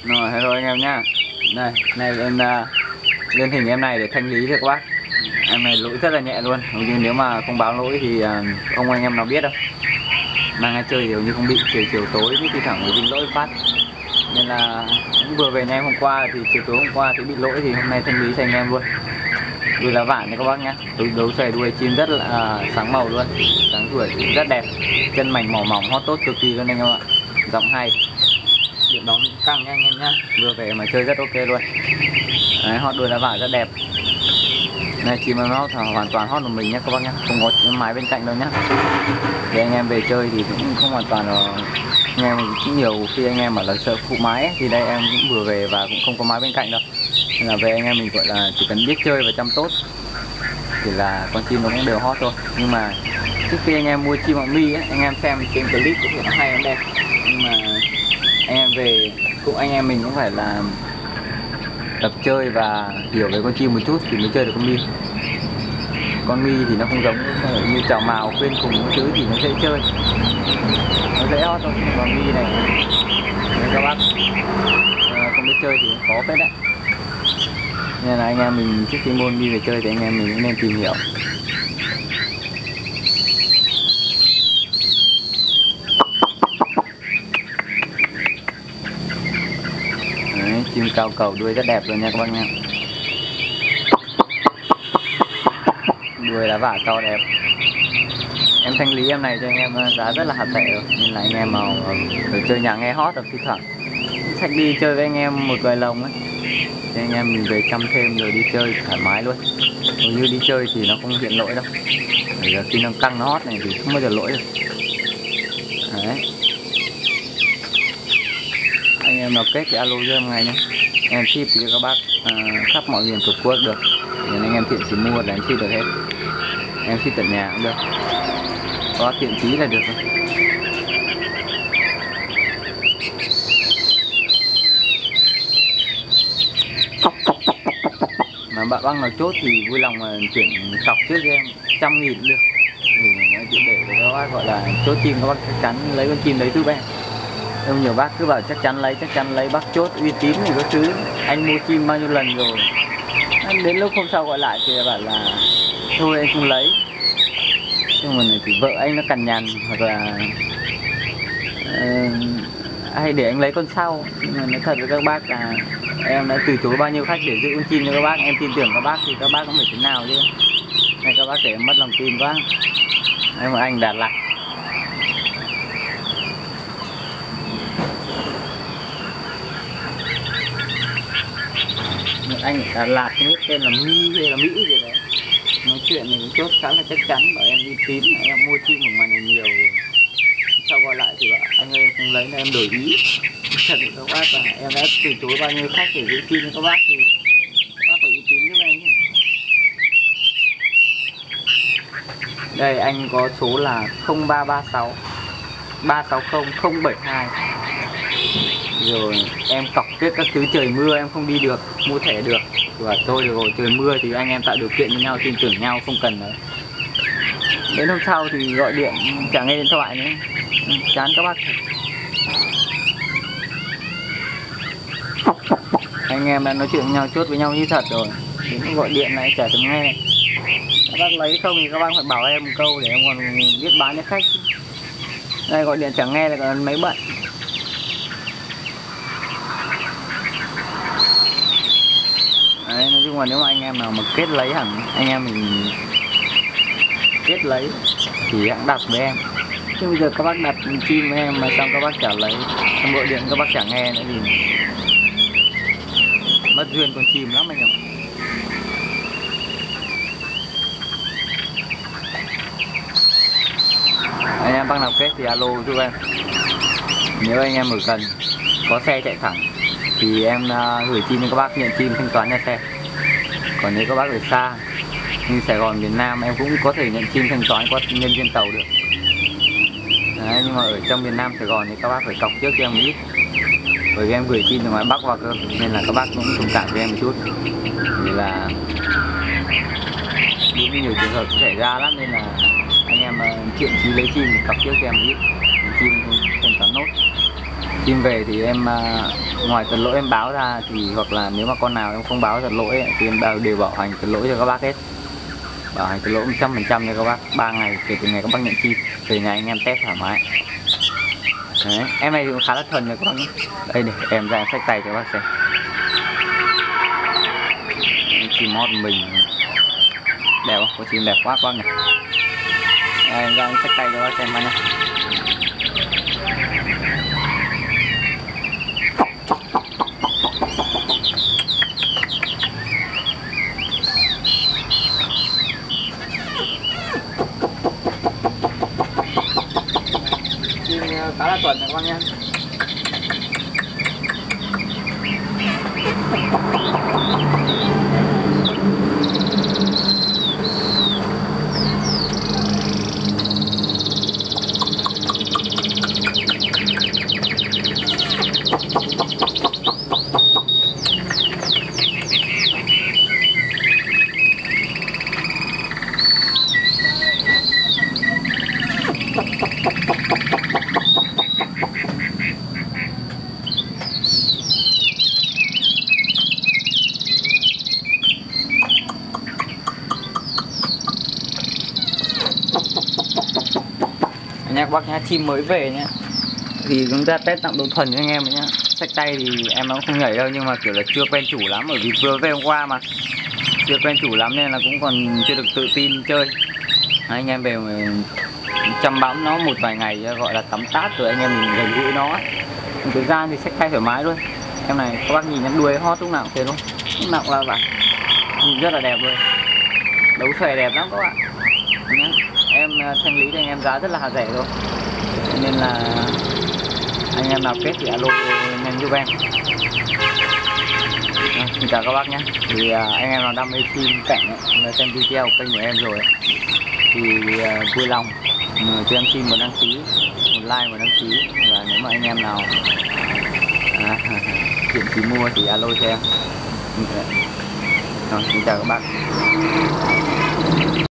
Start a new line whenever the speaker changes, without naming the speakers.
Rồi, hello anh em nhá. Này lên hình em này để thanh lý cho các bác. Em này lỗi rất là nhẹ luôn. Hầu như nếu mà không báo lỗi thì không anh em nào biết đâu. Mang ra chơi thì hầu như không bị, chiều tối thì thẳng mới bị lỗi phát. Nên là cũng vừa về ngày hôm qua thì chiều tối hôm qua thì bị lỗi thì hôm nay thanh lý cho anh em luôn. Đuôi lá vàng nha các bác nhá. Đấu xòe đuôi chim rất là sáng màu luôn, sáng tuổi rất đẹp, chân mảnh mỏ mỏng hót tốt cực kỳ luôn anh em ạ. Giọng hay, điện bóng căng nha anh em nhá. Vừa về mà chơi rất ok luôn. Đấy, hót đuôi lá vàng rất đẹp. Này chim em hót hoàn toàn hót một mình nhá các bác nhá, không có máy bên cạnh đâu nhá. Thì anh em về chơi thì cũng không hoàn toàn là anh em cũng nhiều khi anh em bảo là sợ phụ máy ấy, thì đây em cũng vừa về và cũng không có máy bên cạnh đâu. Nên là về anh em mình gọi là chỉ cần biết chơi và chăm tốt thì là con chim nó cũng đều hót thôi. Nhưng mà trước khi anh em mua chim họ mi ấy, anh em xem trên clip có thể nó hay, nó đẹp, nhưng mà anh em về cũng anh em mình cũng phải là tập chơi và hiểu về con chim một chút thì mới chơi được con mi. Con mi thì nó không giống như chào mào khuyên cùng những thứ thì nó dễ chơi, nó dễ hót thôi. Còn mi này nếu các bác không biết chơi thì khó phết đấy. Nên là anh em mình trước khi mua mi về chơi thì anh em mình cũng nên tìm hiểu. Đấy, chim cao cầu đuôi rất đẹp luôn nha các bác nha. Đuôi lá vả to đẹp. Em thanh lý em này cho anh em giá rất là hạt tệ rồi. Nên là anh em nào ở chơi nhà nghe hót được thi thoảng sách đi chơi với anh em một vài lồng ấy thì anh em mình về chăm thêm rồi đi chơi thoải mái luôn. Hầu như đi chơi thì nó không hiện lỗi đâu. Bây giờ khi nó căng nó hót này thì không bao giờ lỗi được. Đấy. Anh em nào kết thì alo cho em ngay nhé. Em ship cho các bác khắp mọi miền tổ quốc được. Nên anh em thiện chỉ mua là em ship được hết. Em ship tận nhà cũng được. Có thiện chí là được thôi. Mà bạn bác nào chốt thì vui lòng mà chuyển cọc trước cho em 100.000 cũng được. Để các bác gọi là chốt chim các bác chắc chắn lấy con chim đấy giúp em. Em nhiều bác cứ bảo chắc chắn lấy bác chốt uy tín thì có thứ. Anh mua chim bao nhiêu lần rồi. Đến lúc hôm sau gọi lại thì bảo là thôi anh không lấy. Nhưng mà thì vợ anh nó cằn nhằn hoặc là hay để anh lấy con sau. Nhưng mà nói thật với các bác là em đã từ chối bao nhiêu khách để giữ con chim cho các bác. Em tin tưởng các bác thì các bác cũng phải thế nào chứ. Nên các bác để em mất lòng tin quá. Em mà anh Đà Lạt. Một anh ở Đà Lạt không biết tên là My hay là Mỹ gì đấy. Nói chuyện thì cũng chốt khá là chắc chắn, bảo em uy tín, em mua chim ở ngoài này nhiều rồi. Sau gọi lại thì bảo anh ơi không lấy là em đổi ý. Thật sự các bác là em đã từ chối bao nhiêu khách để giữ chim cho các bác thì các bác phải uy tín giúp em chứ. Đây anh có số là 0336 360 072. Rồi em cọc tiếp các thứ trời mưa em không đi được, mua thẻ được. Và tôi rồi trời mưa thì anh em tạo điều kiện với nhau, tin tưởng nhau, không cần nữa. Đến hôm sau thì gọi điện chẳng nghe điện thoại nữa. Chán các bác. Anh em đã nói chuyện với nhau, chốt với nhau như thật rồi. Đến gọi điện lại chả từng nghe. Các bác lấy không thì các bác phải bảo em một câu để em còn biết bán cho khách. Đây gọi điện chẳng nghe là còn mấy bận. Đấy, nói chung là nếu mà anh em nào mà kết lấy hẳn, anh em mình kết lấy thì hãng đặt với em. Chứ bây giờ các bác đặt chim với em mà xong các bác chả lấy, em gọi điện các bác chả nghe nữa thì mất duyên con chim lắm anh em ạ. Anh em bác nào kết thì alo giúp em. Nếu anh em ở gần có xe chạy thẳng thì em gửi chim cho các bác, nhận chim thanh toán nhà xe. Còn nếu các bác ở xa như Sài Gòn, miền Nam em cũng có thể nhận chim thanh toán qua nhân viên tàu được. Đấy, nhưng mà ở trong miền Nam Sài Gòn thì các bác phải cọc trước cho em một ít. Bởi vì em gửi chim từ ngoài Bắc vào cơ, nên là các bác cũng thông cảm với em một chút. Vì là cũng nhiều trường hợp xảy ra lắm, nên là anh em chuyện chí lấy chim thì cọc trước cho em một ít, chim thanh toán nốt. chim về thì em ngoài tật lỗi em báo ra thì hoặc là nếu mà con nào em không báo tật lỗi ấy, thì em đều bảo hành tật lỗi cho các bác hết, bảo hành tật lỗi 100% cho các bác 3 ngày kể từ ngày các bác nhận chim, từ ngày anh em test thoải mái. Đấy, em này cũng khá là thuần rồi các bác nhé. Đây để em ra xách tay cho các bác xem. Chim mót mình đẹp không? Có chim đẹp quá các bác này. Em ra xách tay cho các bác xem nhé. Chim khá là thuần rồi các bác nhé. Nha các bác nhá, chim mới về nhá thì chúng ta test tặng độ thuần cho anh em nhá. Xách tay thì em nó không nhảy đâu, nhưng mà kiểu là chưa quen chủ lắm, bởi vì vừa về hôm qua mà chưa quen chủ lắm nên là cũng còn chưa được tự tin chơi. Anh em về chăm bẵm nó một vài ngày gọi là tắm tát rồi anh em mình gần gũi nó. Thời gian thì xách tay thoải mái luôn. Em này các bác nhìn em đuôi hót lúc nào cũng thế luôn, lúc nào cũng là vậy, nhìn rất là đẹp luôn, đấu xòe đẹp lắm các bạn nhá. Em thanh lý cho anh em giá rất là rẻ thôi, nên là anh em nào kết thì alo nhanh giúp em. Xin chào các bác nhé. Thì anh em nào đam mê chim cảnh ấy, xem video kênh của em rồi ấy, thì vui lòng cho em xin một đăng ký, một like, một đăng ký. Và nếu mà anh em nào chuyện chỉ mua thì alo cho em. Rồi, xin chào các bác.